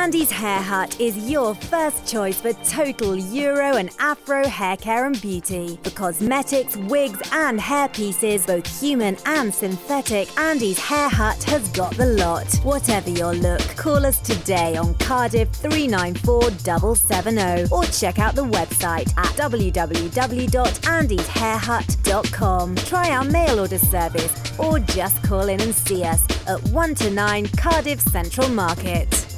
Andy's Hair Hut is your first choice for total Euro and Afro hair care and beauty. For cosmetics, wigs and hair pieces, both human and synthetic, Andy's Hair Hut has got the lot. Whatever your look, call us today on Cardiff 394770 or check out the website at www.andyshairhut.com. Try our mail order service or just call in and see us at 1 to 9 Cardiff Central Market.